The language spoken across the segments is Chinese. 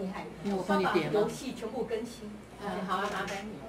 厉害， 我帮你点游戏全部更新。 好，麻烦你。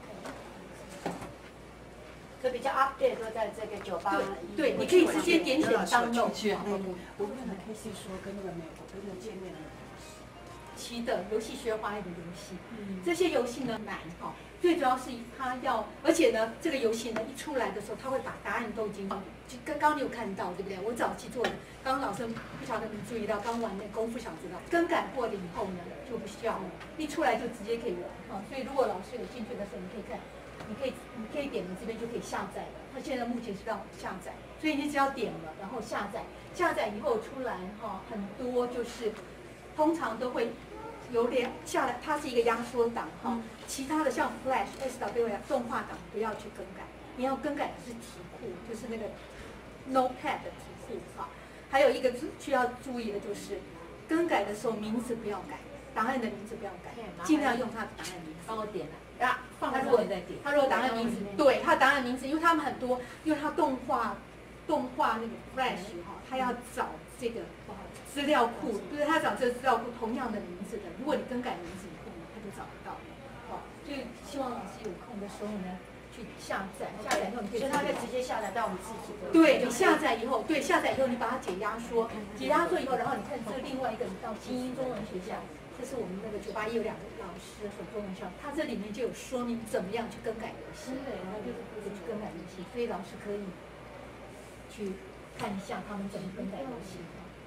可比较 update 都在这个98。 对，你可以直接点选download。 我跟那个 KC 说，跟那个美国跟那个界面的棋的游戏学花艺的游戏，这些游戏呢难哈，最主要是它要，而且呢，这个游戏呢一出来的时候，它会把答案都已经，就刚刚你有看到对不对？我早期做的，刚刚老师不晓得你注意到，刚玩的功夫小知道，更改过了以后呢就不需要了，一出来就直接可以玩啊。所以如果老师有兴趣的时候，你可以看，你可以点了这边就可以下载了。它现在目前是让我下载，所以你只要点了，然后下载，下载以后出来哈，很多就是通常都会。有下来，它是一个压缩档哈，其他的像 Flash、SW 动画档不要去更改，你要更改的是题库，就是那个 Notepad 的题库哈。还有一个需要注意的就是，更改的时候名字不要改，档案的名字不要改，尽量用它的档案名字。 帮我点了啊，放在他如果再点， 它如果档案名字，对，它档案名字，因为他们很多，因为它动画那个 Flash 哈，它要找这个。资料库，就是他找这个资料库同样的名字的，如果你更改名字以后呢，他就找不到了。好，所以希望老师有空的时候呢，去下载，下载以后你可以， 所以它可以直接下载到我们自己的。 对，你下载以后，下载以后你把它解压缩，解压缩以后，然后你看这另外一个，你到精英中文学校，这是我们那个981有2个老师所中文校，它这里面就有说明怎么样去更改游戏，然后就是去更改游戏，所以老师可以去看一下他们怎么更改游戏。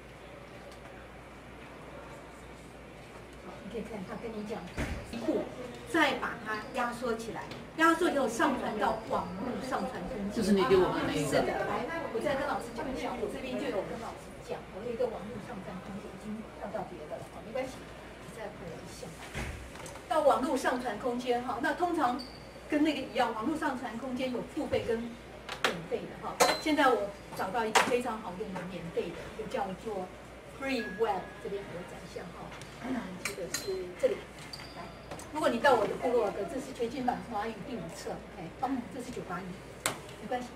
你可以看，他跟你讲库，再把它压缩起来，压缩以后上传到网络上传空间。 这是你给我们的那个。 是的，来，我再跟老师讲一下，我这边就有跟老师讲，我有一个网络上传空间已经跳到别的了，没关系，你再回一下。到网络上传空间哈，那通常跟那个一样，网络上传空间有付费跟免费的哈。现在我找到一个非常好用的免费的，就叫做 Free Web， 这边我讲一下哈。这个是这里，来，如果你到我的部落格，这是全新版华语第5册 ，OK， 这是981，没关系。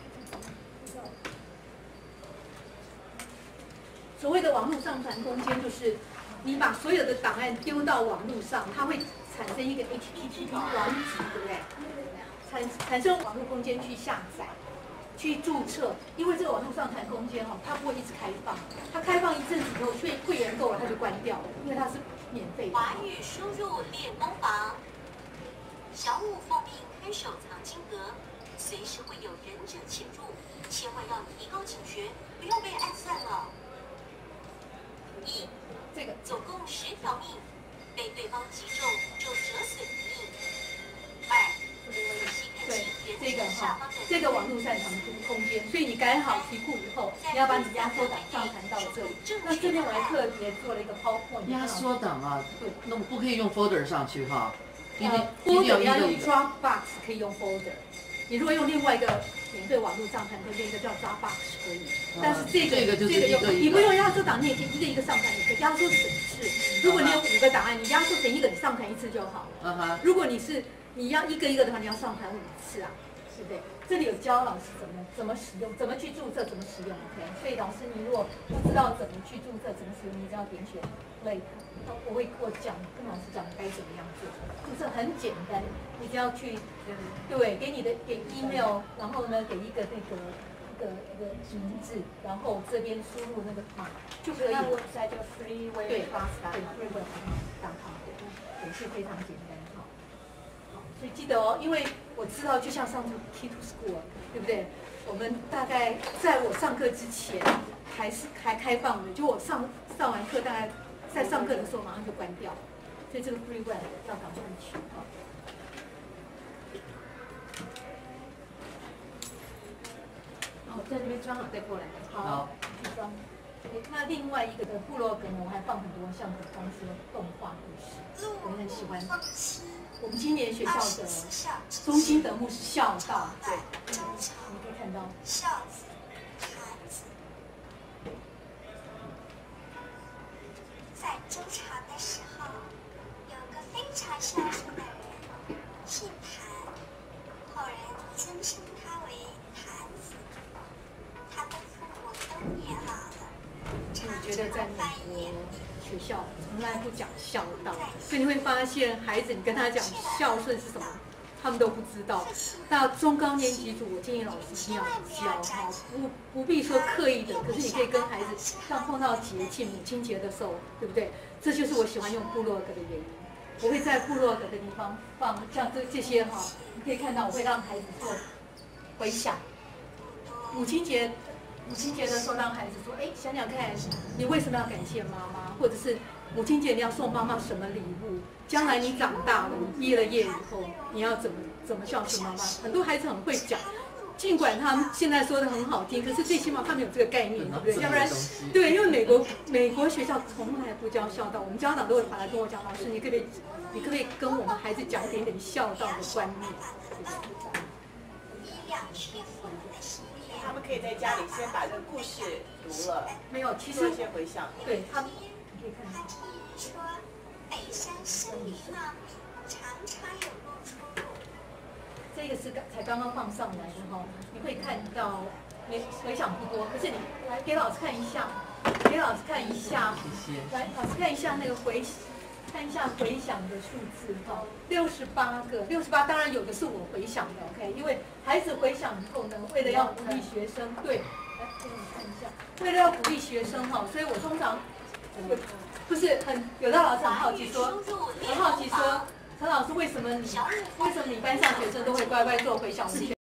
所谓的网络上传空间，就是你把所有的档案丢到网络上，它会产生一个 HTTP 网址，对不对？产生网络空间去下载。去注册，因为这个网络上传空间哈，它不会一直开放，它开放一阵子以后，会员够了，它就关掉了，因为它是免费的。 华语输入练功房，小五奉命看守藏经阁，随时会有忍者潜入，千万要提高警觉，不要被暗算了。1， 这个总共10条命，被对方击中就折损1命。2。 对，这个网络上传空间，所以你改好题库以后，你要把你压缩档上传到这里。那这边我还特别做了一个 PowerPoint。 压缩档啊，对，那我不可以用 folder 上去哈。 folder 要用 Dropbox 可以用 folder。你如果用另外一个免费网络上传空间，一个叫 Dropbox 可以，但是这个用你不用压缩档，你也可以一个一个上传，也可以压缩省事。如果你有5个档案，你压缩成一个，你上传1次就好了。如果你要一个一个的话，你要上传5次啊，对不对？这里有教老师怎么使用，怎么去注册，怎么使用 ，OK？ 所以老师你如果不知道怎么去注册，怎么使用，你只要点选 Play， 我跟老师讲该怎么样做，注册很简单，你只要去对给email， 然后呢给一个名字，然后这边输入那个码就可以。那我在就 freeway 对 freeway.com， 也是非常简单。所以记得哦，因为我知道，就像上次 Key to School， 对不对？我们大概在我上课之前还开放的，就我上完课，大概在上课的时候马上就关掉，所以这个 Free Web 要赶快去啊。好，在这边装好再过来。好，去装。那另外一个的部落格呢，我还放很多像比方说动画故事，我很喜欢。我们今年学校的中心德目是孝道，对，你可以看到孝子、孩子，在周朝的时候，有个非常孝顺的人，姓谭，后人尊称他为谭子。他的父母都年老了， 你觉得在美国学校从来不讲孝道，所以你会发现孩子你跟他讲孝顺是什么，他们都不知道。到中高年级组，我建议老师一定要教哈，不必说刻意的，可是你可以跟孩子，像碰到节庆，母亲节的时候，对不对？这就是我喜欢用部落格的原因。我会在部落格的地方放像这些哈，你可以看到我会让孩子做回想。母亲节的时候，让孩子说，哎，想想看，你为什么要感谢妈妈，或者是母亲节你要送妈妈什么礼物？将来你长大了，你毕了业以后，你要怎么孝顺妈妈？很多孩子很会讲，尽管他们现在说的很好听，可是最起码他们有这个概念，对不对？要不然，对，因为美国学校从来不教孝道，我们家长都会跑来跟我讲，老师，你可不可以跟我们孩子讲一点点孝道的观念？ 他们可以在家里先把这个故事读了， 没有，其实做一些回想。 对他们，你可以看到。 说北山是迷呢，常常有露出。 这个是才刚刚放上来的哈，你会看到回想不多，可是你来给老师看一下，来老师看一下那个看一下回想的数字哈，68个，68当然有的是我回想的 ，OK， 因为孩子回想以后呢，为了要鼓励学生，对，来给你看一下，为了要鼓励学生哈，所以我通常不是有的老师很好奇说，陈老师为什么你班上学生都会乖乖做回想？